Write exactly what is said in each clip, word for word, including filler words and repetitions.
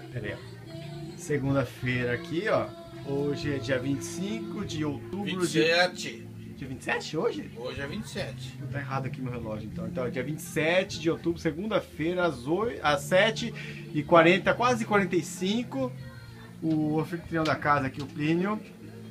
Pera aí, segunda-feira aqui, ó. Hoje é dia vinte e cinco de outubro vinte e sete. de... Dia vinte e sete hoje? Hoje é vinte e sete. Tá errado aqui meu relógio, então. Então é dia vinte e sete de outubro, segunda-feira, às, às sete e quarenta, quase quarenta e cinco. O anfitrião da casa aqui, o Plínio.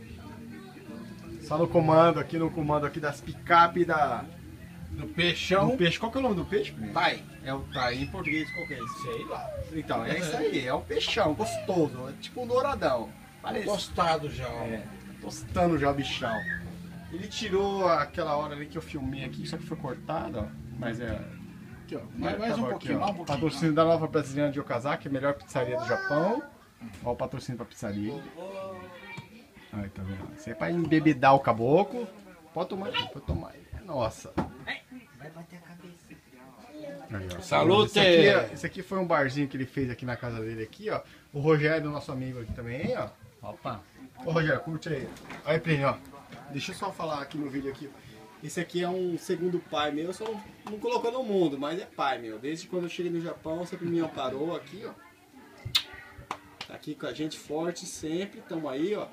Só no comando, aqui no comando aqui das picape da... No peixão. Do peixe. Qual que é o nome do peixe, Plínio? Tai. É o tai. Em português, qual que é esse? Sei lá. Então, é isso aí. É o peixão, gostoso. É tipo um douradão. Parece. Gostado já. Ó. É, tostando já o bichão. Ele tirou aquela hora ali que eu filmei aqui, só que foi cortado, ó. Mas é... Aqui, ó. Mais, mais um aqui, pouquinho, ó. mais um pouquinho. Patrocínio da Nova Brasiliana de Okazaki, a melhor pizzaria do Japão. Ó o patrocínio pra pizzaria. Aí, tá vendo? Isso aí é pra embebedar o caboclo. Pode tomar, pode tomar. Nossa. Vai bater a cabeça. Aí, ó. Salute! Esse aqui, esse aqui foi um barzinho que ele fez aqui na casa dele aqui, ó. O Rogério, nosso amigo aqui também, ó. Opa. Ô Rogério, curte aí. Aí, Plínio, ó. Deixa eu só falar aqui no vídeo aqui. Esse aqui é um segundo pai meu, só não, não colocou no mundo, mas é pai meu. Desde quando eu cheguei no Japão, sempre me amparou aqui, ó. Tá aqui com a gente forte sempre, tamo aí, ó.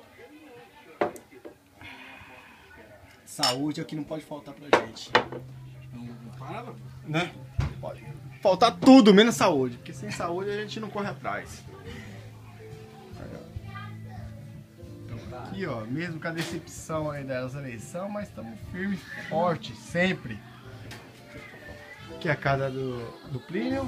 Saúde é o que não pode faltar pra gente. Não, não para? Né? Pode faltar tudo, menos saúde. Porque sem saúde a gente não corre atrás. Aqui, ó, mesmo com a decepção aí das eleições, mas estamos firmes, fortes, sempre. Aqui é a casa do, do Plínio.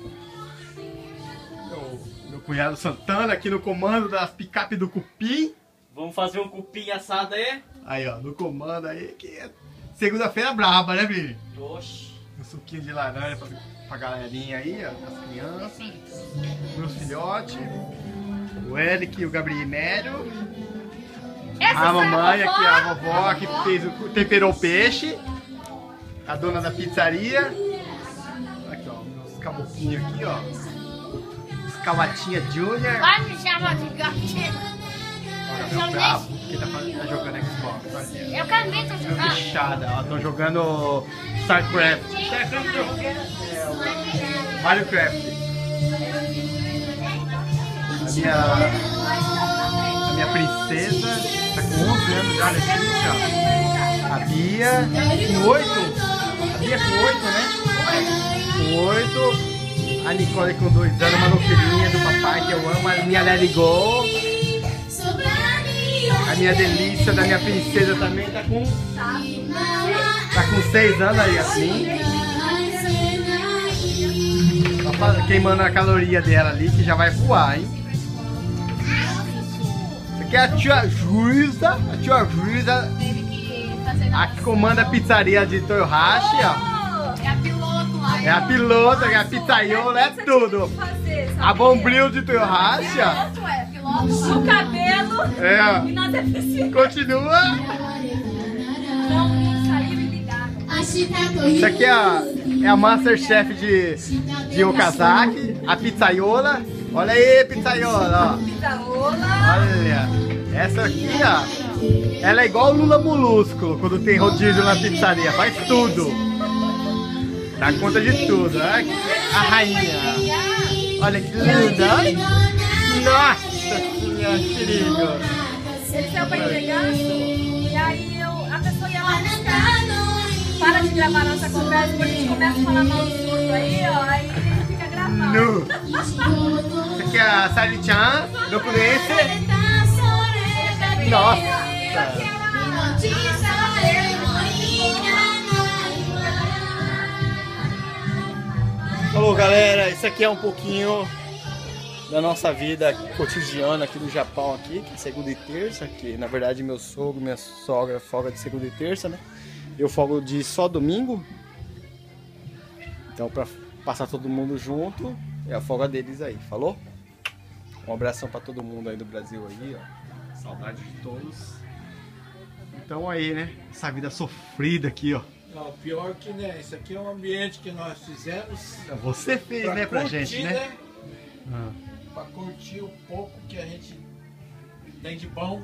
Meu, meu cunhado Santana aqui no comando das picape do Cupim. Vamos fazer um cupim assado aí? Aí, ó, no comando aí, que é segunda-feira braba, né, Plínio? Oxi. Um suquinho de laranja pra, pra galerinha aí, ó, das crianças. Meus filhotes. O Eric e o Gabriel. A mamãe aqui, a vovó que fez o, temperou o peixe. A dona da pizzaria. Aqui, ó, meus caboclinhos aqui, ó. Os Cavatinha Júnior. Vai me chamar de gatinho. Gabriel bravo, porque tá, fazendo- tá jogando Xbox. Olha. Eu também tô jogando. Bichada, ó, tô jogando StarCraft. Mario Craft. A minha, a minha princesa tá com onze anos já, Letícia. A Bia com oito. A Bia com oito, né? Com oito. A Nicole com dois anos, uma filhinha do papai que eu amo. A minha Let It Go. A minha delícia da minha princesa também tá com. Tá com seis anos aí, assim. Tá queimando a caloria dela ali, que já vai voar, hein? Isso aqui é a tia Juíza. A tia Juíza, a que comanda a pizzaria de Toyohashi, ó. É a piloto lá. É a pilota, é a pizzaiola, é tudo. A Bombril de Toyohashi, ó. Piloto é, piloto. O cabelo. É, ó. E na deficiência. Continua. Não, isso aí me ligaram. Isso aqui é a, é a Masterchef de, de Okazaki, a pizzaiola. Olha aí, pizzaiola, ó. Pizzaola. Olha, essa aqui, ó. Ela é igual o Lula Molúsculo quando tem rodízio na pizzaria, faz tudo. Dá conta de tudo, olha a rainha. Olha que linda. Nossa senhora, que lindo. Ele saiu pra entregar. E aí eu, a pessoa ia lá buscar. Para de gravar nossa conversa, quando a gente começa a falar mal dos outros aí, ó. Aí ele fica gravando. Nu. Essa aqui é a Sari-chan, do Kurense. Nossa. Alô galera, isso aqui é um pouquinho da nossa vida cotidiana aqui do Japão aqui, que é segunda e terça, que na verdade meu sogro, minha sogra folga de segunda e terça, né? Eu folgo de só domingo. Então pra passar todo mundo junto, é a folga deles aí, falou? Um abração pra todo mundo aí do Brasil aí, ó. Saudade de todos. Então aí, né? Essa vida sofrida aqui, ó. Não, pior que, né, isso aqui é um ambiente que nós fizemos. Você fez, pra né, pra curtir, gente, né? Ah. Pra curtir o pouco que a gente tem de bom.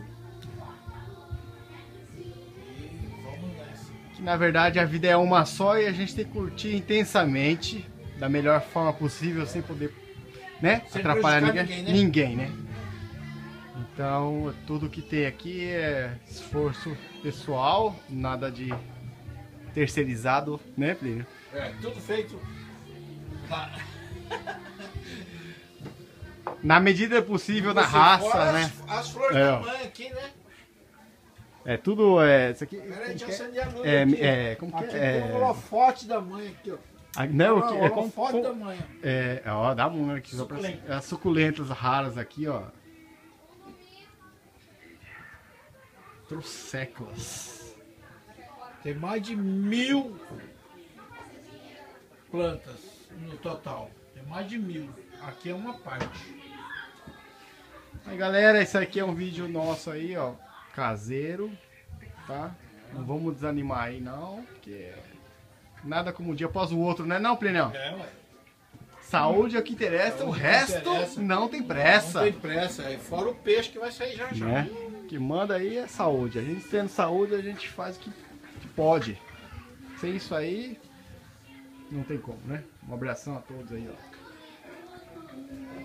E vamos nessa. Que na verdade a vida é uma só e a gente tem que curtir intensamente, da melhor forma possível, sem poder né? Sem Atrapalhar ninguém, prejudicar ninguém, ninguém, né? Então, tudo que tem aqui é esforço pessoal, nada de terceirizado, né, Plínio? É, tudo feito. na- Na medida possível, na Você raça, fora né? As, as flores É, da ó. mãe aqui, né? É tudo, é, isso aqui... Peraí, como deixa eu que é? acender a luz É, aqui. é, como que Aqui é? tem um holofote da mãe aqui, ó. Ah, não, o que- Não, é o como, holofote como- da mãe, ó. é, ó, dá uma aqui, só pra, Suculenta. as suculentas raras aqui, ó. Trocéculas. Tem mais de mil plantas no total. Tem mais de mil. Aqui é uma parte. Aí, galera, esse aqui é um vídeo nosso aí, ó, caseiro, tá? Não vamos desanimar aí, não, porque nada como um dia após o outro, né, não, Plinão? É, ué. Saúde é o que interessa, Saúde o é o que resto interessa. não tem pressa. Não tem pressa. É fora o peixe que vai sair já já. Né? O que manda aí é saúde. A gente tendo saúde, a gente faz o que, que pode. Sem isso aí, não tem como, né? Um abração a todos aí, ó.